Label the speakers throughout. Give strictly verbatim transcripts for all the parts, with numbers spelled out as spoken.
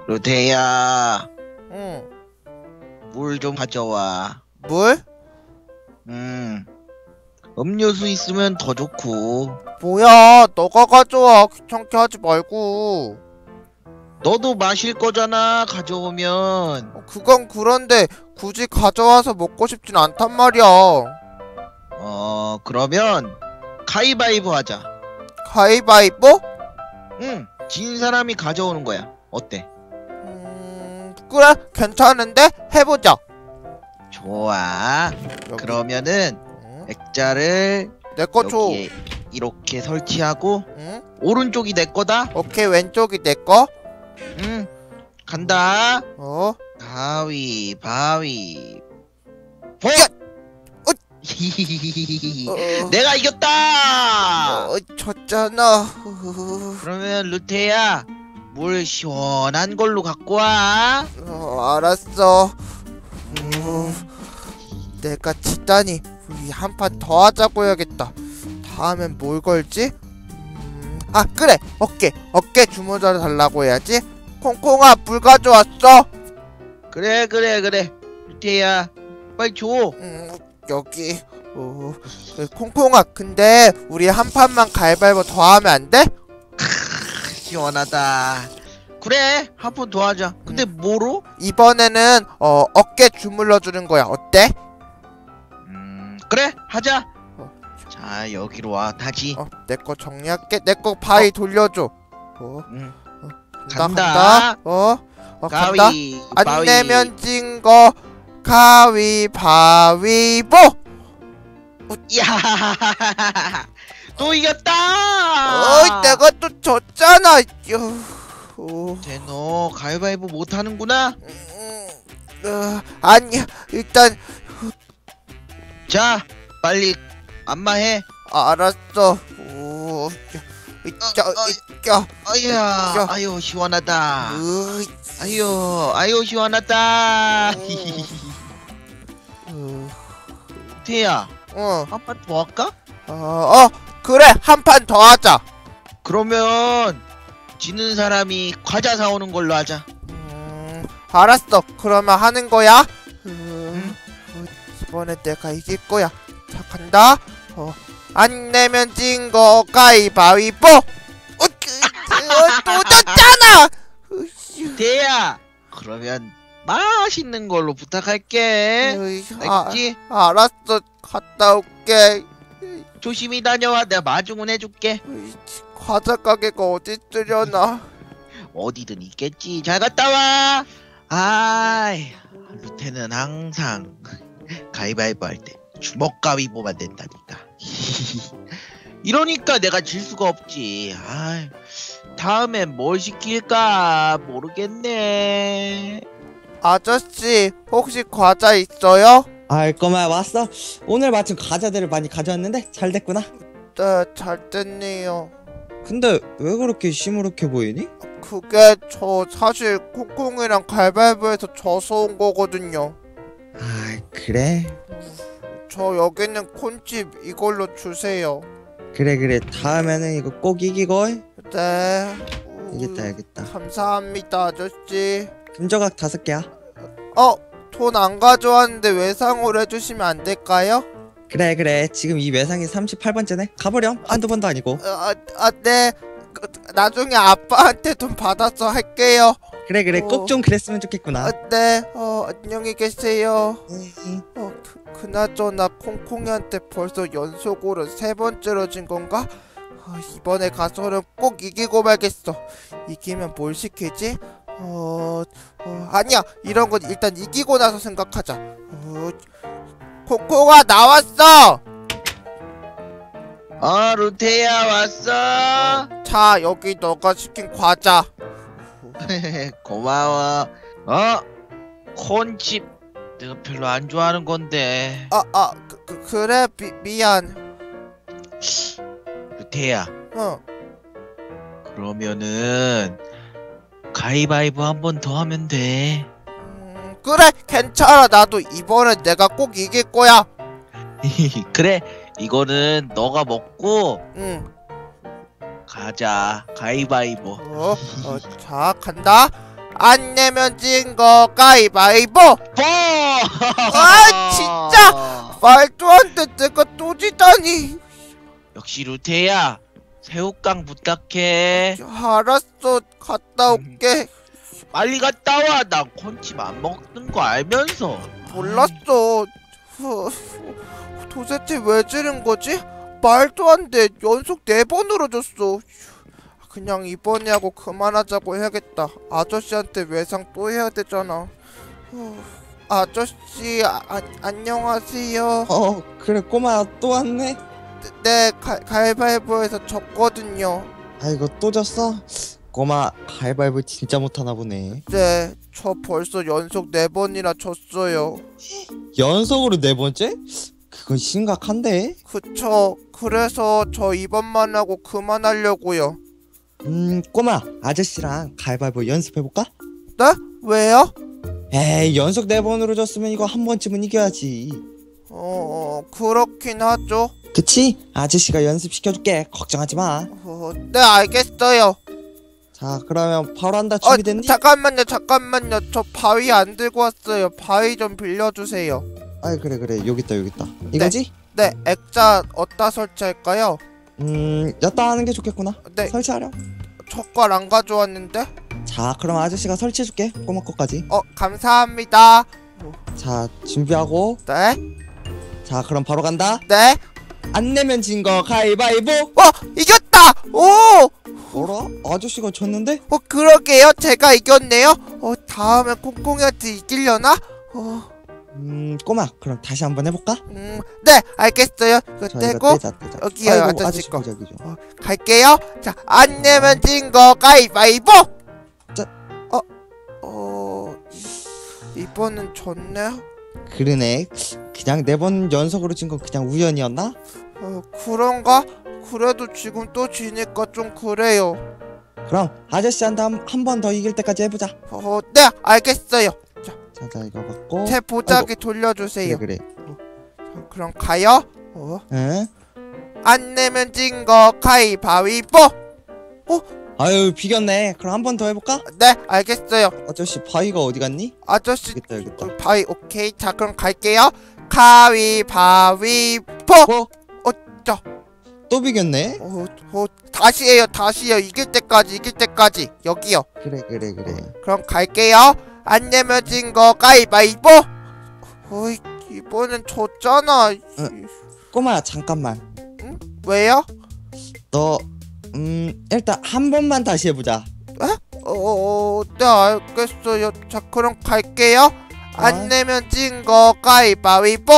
Speaker 1: 루테야,
Speaker 2: 응.
Speaker 1: 물 좀 가져와.
Speaker 2: 물?
Speaker 1: 음, 음료수 있으면 더 좋고.
Speaker 2: 뭐야, 너가 가져와. 귀찮게 하지 말고.
Speaker 1: 너도 마실 거잖아, 가져오면.
Speaker 2: 어, 그건 그런데 굳이 가져와서 먹고 싶진 않단 말이야.
Speaker 1: 어, 그러면 가위바위보 하자.
Speaker 2: 가위바위보?
Speaker 1: 응, 진 사람이 가져오는 거야. 어때?
Speaker 2: 음, 그래, 괜찮은데? 해보자.
Speaker 1: 좋아.
Speaker 2: 여기.
Speaker 1: 그러면은
Speaker 2: 응?
Speaker 1: 액자를
Speaker 2: 내 거 줘.
Speaker 1: 여기에 이렇게 설치하고
Speaker 2: 응?
Speaker 1: 오른쪽이 내 거다.
Speaker 2: 오케이, 왼쪽이 내 거.
Speaker 1: 응, 간다.
Speaker 2: 어?
Speaker 1: 가위바위 보!
Speaker 2: 야! 어? 어,
Speaker 1: 내가 이겼다!
Speaker 2: 어, 졌잖아.
Speaker 1: 그러면 루테야, 물 시원한 걸로 갖고 와.
Speaker 2: 어, 알았어. 어, 내가 지다니. 우리 한 판 더 하자고 해야겠다. 다음엔 뭘 걸지? 음, 아 그래, 어깨 어깨 주물러 달라고 해야지. 콩콩아, 물 가져왔어.
Speaker 1: 그래 그래 그래 루테야, 빨리 줘.
Speaker 2: 음, 여기. 어, 그, 콩콩아, 근데 우리 한 판만 가위바위보 더 하면 안 돼?
Speaker 1: 시원하다. 그래, 한 번 더 하자. 근데 뭐로?
Speaker 2: 이번에는 어 어깨 주물러 주는 거야. 어때?
Speaker 1: 음 그래, 하자.
Speaker 2: 어.
Speaker 1: 자, 여기로 와. 다시.
Speaker 2: 어, 내 거 정리할게. 내 거 바위 돌려줘. 어,
Speaker 1: 음,
Speaker 2: 간다,
Speaker 1: 간다.
Speaker 2: 간다. 어, 어 간다.
Speaker 1: 가위
Speaker 2: 안
Speaker 1: 바위.
Speaker 2: 내면 진 거 가위바위보.
Speaker 1: 야, 또 이겼다.
Speaker 2: 어이, 내가 또 졌잖아. 요, 어,
Speaker 1: 쟤너 가위바위보 못하는구나.
Speaker 2: 음, 어, 아니야. 일단
Speaker 1: 자, 빨리 안마해.
Speaker 2: 알았어. 오, 이짜,
Speaker 1: 어, 어,
Speaker 2: 이짜,
Speaker 1: 아야,
Speaker 2: 야.
Speaker 1: 아유 시원하다.
Speaker 2: 으이,
Speaker 1: 아유, 아유 시원하다.
Speaker 2: 어,
Speaker 1: 태야,
Speaker 2: 어,
Speaker 1: 한 판 더 할까?
Speaker 2: 어, 어, 그래, 한 판 더 하자.
Speaker 1: 그러면 지는 사람이 과자 사오는 걸로 하자.
Speaker 2: 음, 알았어. 그러면 하는 거야. 음, 어, 이번엔 내가 이길 거야. 자, 간다. 어, 안 내면 진 거 가위바위보. 어, 그, 어, 또 졌잖아. 으쌰.
Speaker 1: 태야, 그러면 맛있는 걸로 부탁할게.
Speaker 2: 으이, 아,
Speaker 1: 알겠지?
Speaker 2: 알았어. 갔다 올게.
Speaker 1: 조심히 다녀와. 내가 마중은 해줄게.
Speaker 2: 으이, 과자 가게가 어디 있으려나.
Speaker 1: 어디든 있겠지. 잘 갔다 와. 아이, 루테는 항상 가위바위보 할 때 주먹 가위보만 된다니까. 이러니까 내가 질 수가 없지. 아이, 다음엔 뭘 시킬까 모르겠네.
Speaker 2: 아저씨, 혹시 과자 있어요?
Speaker 3: 아이 꼬마야 왔어? 오늘 마침 과자들을 많이 가져왔는데 잘 됐구나.
Speaker 2: 네, 잘 됐네요.
Speaker 3: 근데 왜 그렇게 시무룩해 보이니?
Speaker 2: 그게 저 사실 콩콩이랑 가위바위보에서 져서 온 거거든요.
Speaker 3: 아 그래?
Speaker 2: 저 여기는 콘칩 이걸로 주세요.
Speaker 3: 그래 그래 다음에는 이거 꼭 이기고.
Speaker 2: 네.
Speaker 3: 알겠다 알겠다.
Speaker 2: 감사합니다, 아저씨.
Speaker 3: 금조각 다섯 개야.
Speaker 2: 어? 돈 안 가져왔는데 외상으로 해주시면 안 될까요?
Speaker 3: 그래 그래 지금 이 매상이 삼십팔 번째네. 가버렴. 한두 번도 아니고.
Speaker 2: 아, 아 네. 그, 나중에 아빠한테 돈 받아서 할게요.
Speaker 3: 그래 그래
Speaker 2: 어.
Speaker 3: 꼭 좀 그랬으면 좋겠구나.
Speaker 2: 아, 네. 어, 안녕히 계세요.
Speaker 3: 음,
Speaker 2: 어, 그, 그나저나 콩콩이한테 벌써 연속으로 세 번째로 진 건가? 어, 이번에 가서는 꼭 이기고 말겠어. 이기면 뭘 시키지? 어, 어 아니야. 이런 건 일단 이기고 나서 생각하자. 어, 콩콩아, 나왔어.
Speaker 1: 어, 루테야 왔어.
Speaker 2: 자, 여기 너가 시킨 과자.
Speaker 1: 고마워. 어? 콘칩 내가 별로 안 좋아하는 건데.
Speaker 2: 아, 아, 그, 그, 그래, 미, 미안.
Speaker 1: 루테야,
Speaker 2: 어,
Speaker 1: 그러면은 가위바위보 한 번 더 하면 돼.
Speaker 2: 음, 그래, 괜찮아. 나도 이번엔 내가 꼭 이길 거야.
Speaker 1: 그래, 이거는 너가 먹고
Speaker 2: 응.
Speaker 1: 가자. 가위바위보.
Speaker 2: 어, 어, 자, 간다. 안 내면 진 거 가위바위보.
Speaker 1: 보!
Speaker 2: 아 진짜 말도 안 돼. 내가 또 지다니.
Speaker 1: 역시 루테야, 새우깡 부탁해.
Speaker 2: 알았어, 갔다 올게.
Speaker 1: 빨리 갔다 와. 나 콘칩 안 먹는 거 알면서.
Speaker 2: 몰랐어. 후, 도대체 왜 지른 거지? 말도 안 돼. 연속 네 번으로 줬어. 그냥 이번에 하고 그만하자고 해야겠다. 아저씨한테 외상 또 해야 되잖아. 후, 아저씨, 아, 아, 안녕하세요.
Speaker 3: 어 그래 꼬마야 또 왔네.
Speaker 2: 네, 가, 가위바위보에서 졌거든요.
Speaker 3: 아이고 또 졌어? 꼬마 가위바위보 진짜 못하나 보네.
Speaker 2: 네, 저 벌써 연속 네 번이나 졌어요.
Speaker 3: 연속으로 네 번째? 그건 심각한데?
Speaker 2: 그쵸. 그래서 저 이번만 하고 그만하려고요.
Speaker 3: 음 꼬마 아저씨랑 가위바위보 연습해볼까?
Speaker 2: 네? 왜요?
Speaker 3: 에이 연속 네 번으로 졌으면 이거 한 번쯤은 이겨야지.
Speaker 2: 어, 그렇긴 하죠.
Speaker 3: 그치? 아저씨가 연습시켜줄게. 걱정하지마.
Speaker 2: 어, 네, 알겠어요.
Speaker 3: 자 그러면 바로 한다.
Speaker 2: 어,
Speaker 3: 준비됐니?
Speaker 2: 잠깐만요, 잠깐만요. 저 바위 안 들고 왔어요. 바위 좀 빌려주세요.
Speaker 3: 아이 그래 그래 여기 있다 여기 있다. 이거지?
Speaker 2: 네, 액자 어디다 설치할까요?
Speaker 3: 음 였다 하는 게 좋겠구나.
Speaker 2: 네,
Speaker 3: 설치하렴.
Speaker 2: 젓갈 안 가져왔는데?
Speaker 3: 자 그럼 아저씨가 설치해줄게. 꼬마 거까지.
Speaker 2: 어, 감사합니다.
Speaker 3: 자 준비하고.
Speaker 2: 네,
Speaker 3: 자 그럼 바로 간다.
Speaker 2: 네.
Speaker 3: 안 내면 진 거 가위바위보.
Speaker 2: 어, 이겼다! 오!
Speaker 3: 어라? 아저씨가 졌는데?
Speaker 2: 어, 그러게요. 제가 이겼네요. 어, 다음에 콩콩이한테 이기려나? 어,
Speaker 3: 음 꼬마 그럼 다시 한번 해볼까?
Speaker 2: 음, 네, 알겠어요. 이거
Speaker 3: 자
Speaker 2: 떼고,
Speaker 3: 이거 떼자 떼자.
Speaker 2: 여기요,
Speaker 3: 아이고,
Speaker 2: 아저씨
Speaker 3: 아저씨
Speaker 2: 거.
Speaker 3: 거죠 그죠.
Speaker 2: 어, 갈게요. 자, 안 내면 진 거 가위바위보!
Speaker 3: 자.
Speaker 2: 어, 어, 이- 이번엔 졌네?
Speaker 3: 그러네. 그냥 네 번 연속으로 진 건 그냥 우연이었나?
Speaker 2: 어, 그런가? 그래도 지금 또 지니까 좀 그래요.
Speaker 3: 그럼 아저씨한테 한 번 더 이길 때까지 해보자.
Speaker 2: 어, 네, 알겠어요.
Speaker 3: 자자 이거 갖고.
Speaker 2: 제 보자기 돌려주세요.
Speaker 3: 그래 그래.
Speaker 2: 자, 그럼 가요. 어,
Speaker 3: 응?
Speaker 2: 안 내면 진 거 가위바위보!
Speaker 3: 아유 비겼네. 그럼 한 번 더 해볼까?
Speaker 2: 네, 알겠어요.
Speaker 3: 아저씨 바위가 어디 갔니?
Speaker 2: 아저씨,
Speaker 3: 여기 있다 여기 있다.
Speaker 2: 그 바위, 오케이. 자, 그럼 갈게요. 가위바위보!
Speaker 3: 뭐?
Speaker 2: 어, 저.
Speaker 3: 또 비겼네?
Speaker 2: 어, 어, 다시 해요, 다시 해요. 이길 때까지, 이길 때까지. 여기요.
Speaker 3: 그래 그래 그래.
Speaker 2: 그럼 갈게요. 안 내면 진 거 가위바위보! 어이, 이번엔 졌잖아.
Speaker 3: 응. 꼬마야 잠깐만.
Speaker 2: 왜요?
Speaker 3: 너 음 일단 한 번만 다시 해보자.
Speaker 2: 어, 어, 네, 알겠어요. 자, 그럼 갈게요. 안
Speaker 3: 어?
Speaker 2: 내면 진 거 가위바위보!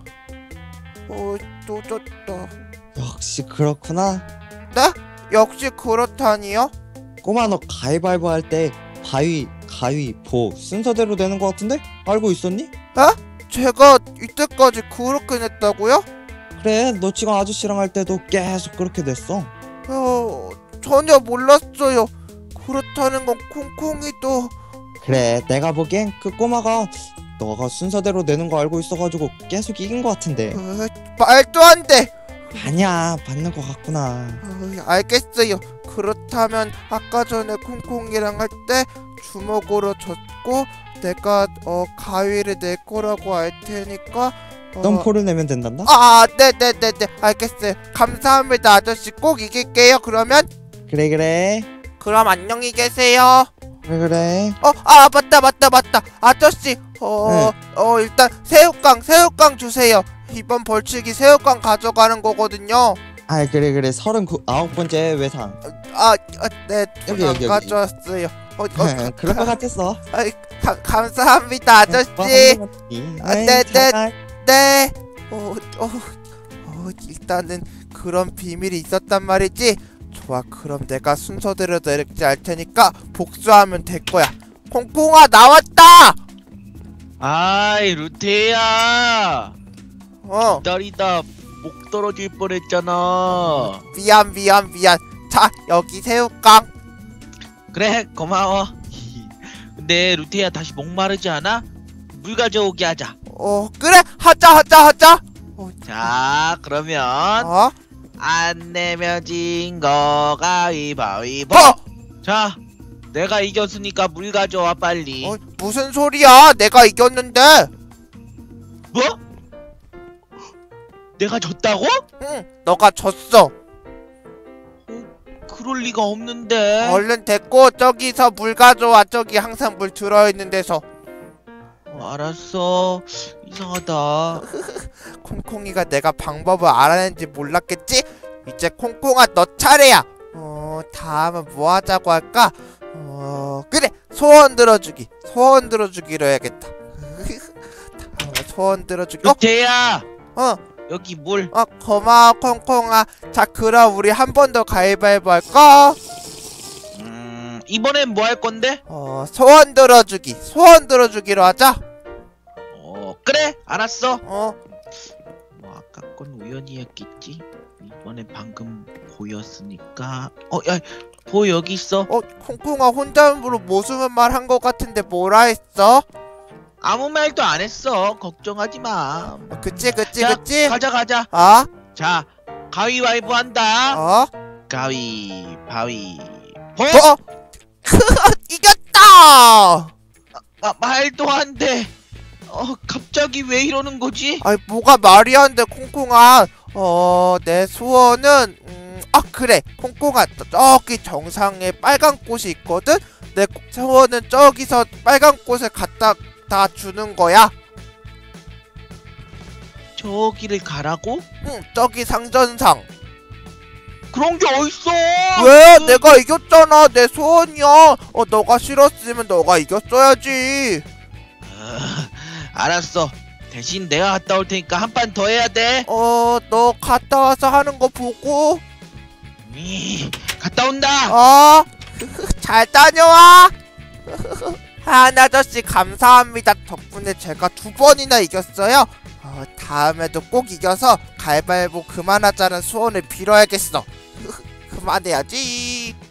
Speaker 2: 어, 또 졌다.
Speaker 3: 역시 그렇구나.
Speaker 2: 네? 역시 그렇다니요?
Speaker 3: 꼬마 너 가위바위보 할 때 바위 가위 보 순서대로 되는 거 같은데? 알고 있었니?
Speaker 2: 제가 이때까지 그렇게 냈다고요?
Speaker 3: 그래 너 지금 아저씨랑 할 때도 계속 그렇게 됐어.
Speaker 2: 어, 전혀 몰랐어요. 그렇다는 건 콩콩이도.
Speaker 3: 그래 내가 보기엔 그 꼬마가 너가 순서대로 내는 거 알고 있어가지고 계속 이긴 거 같은데.
Speaker 2: 어, 말도 안 돼.
Speaker 3: 아니야 맞는 거 같구나.
Speaker 2: 어, 알겠어요. 그렇다면 아까 전에 콩콩이랑 할 때 주먹으로 졌고 내가 어 가위를 낼 거라고 할 테니까 어,
Speaker 3: 넌 포를 내면 된단다?
Speaker 2: 아, 네네네네, 알겠어요. 감사합니다, 아저씨. 꼭 이길게요. 그러면
Speaker 3: 그래 그래
Speaker 2: 그럼 안녕히 계세요.
Speaker 3: 그래 그래.
Speaker 2: 어, 아, 맞다 맞다 맞다. 아저씨, 어, 어 일단 새우깡 새우깡 주세요. 이번 벌칙이 새우깡 가져가는 거거든요.
Speaker 3: 아 그래 그래 서른 아홉 번째 외상.
Speaker 2: 아, 아 네,
Speaker 3: 여기,
Speaker 2: 안
Speaker 3: 여기, 여기.
Speaker 2: 가져왔어요. 어, 어,
Speaker 3: 그럴 것 같았어.
Speaker 2: 아이, 가, 감사합니다, 아저씨. 아, 네, 네. 네. 어, 어, 어, 일단은 그런 비밀이 있었단 말이지. 좋아, 그럼 내가 순서대로 내릴지 알 테니까 복수하면 될 거야. 콩콩아, 나왔다.
Speaker 1: 아이 루테야,
Speaker 2: 어,
Speaker 1: 기다리다 목 떨어질 뻔했잖아.
Speaker 2: 미안 미안 미안. 자, 여기 새우깡.
Speaker 1: 그래 고마워. 근데 루테야 다시 목마르지 않아? 물 가져오게 하자.
Speaker 2: 어, 그래, 하자 하자 하자.
Speaker 1: 자 그러면
Speaker 2: 어,
Speaker 1: 안 내면 진 거 가위바위보.
Speaker 2: 어,
Speaker 1: 자 내가 이겼으니까 물 가져와 빨리.
Speaker 2: 어, 무슨 소리야? 내가 이겼는데.
Speaker 1: 뭐? 내가 졌다고?
Speaker 2: 응, 너가 졌어.
Speaker 1: 그럴 리가 없는데.
Speaker 2: 얼른 됐고 저기서 물 가져와. 저기 항상 물 들어있는 데서.
Speaker 1: 어, 알았어. 이상하다.
Speaker 2: 콩콩이가 내가 방법을 알아낸지 몰랐겠지? 이제 콩콩아 너 차례야. 어 다음은 뭐 하자고 할까? 어 그래, 소원 들어주기. 소원 들어주기로 해야겠다. 다음은 소원 들어주기. 어?
Speaker 1: 대야,
Speaker 2: 어?
Speaker 1: 여기 물.
Speaker 2: 어 고마워 콩콩아. 자 그럼 우리 한 번 더 가위바위보 할까?
Speaker 1: 음, 이번엔 뭐 할 건데?
Speaker 2: 어 소원 들어주기. 소원 들어주기로 하자.
Speaker 1: 어, 그래, 알았어.
Speaker 2: 어
Speaker 1: 뭐 아까 건 우연이었겠지. 이번에 방금 보였으니까. 어, 야, 보 여기 있어.
Speaker 2: 어, 콩콩아 혼잣말로 모순한 말 한 것 같은데 뭐라 했어?
Speaker 1: 아무 말도 안 했어. 걱정하지 마.
Speaker 2: 어, 그치 그치
Speaker 1: 자,
Speaker 2: 그치?
Speaker 1: 가자 가자.
Speaker 2: 어?
Speaker 1: 자, 가위바위보 한다.
Speaker 2: 어?
Speaker 1: 가위바위보.
Speaker 2: 어? 이겼다!
Speaker 1: 아, 말도 안 돼. 어, 갑자기 왜 이러는 거지?
Speaker 2: 아이 뭐가 말이 안 돼 콩콩아. 어, 내 소원은 음, 아 그래 콩콩아 저기 정상에 빨간 꽃이 있거든? 내 소원은 저기서 빨간 꽃을 갖다 다 주는 거야.
Speaker 1: 저기를 가라고?
Speaker 2: 응, 저기 상전상.
Speaker 1: 그런 게 어딨어?
Speaker 2: 왜?
Speaker 1: 그-
Speaker 2: 내가 이겼잖아. 내 소원이야. 어, 너가 싫었으면 너가 이겼어야지.
Speaker 1: 어, 알았어. 대신 내가 갔다 올 테니까 한 판 더 해야 돼.
Speaker 2: 어, 너 갔다 와서 하는 거 보고.
Speaker 1: 이, 갔다 온다.
Speaker 2: 어, 잘 다녀와. 하얀 아저씨 감사합니다. 덕분에 제가 두 번이나 이겼어요. 어, 다음에도 꼭 이겨서 가위바위보 그만하자는 소원을 빌어야겠어. 그만해야지.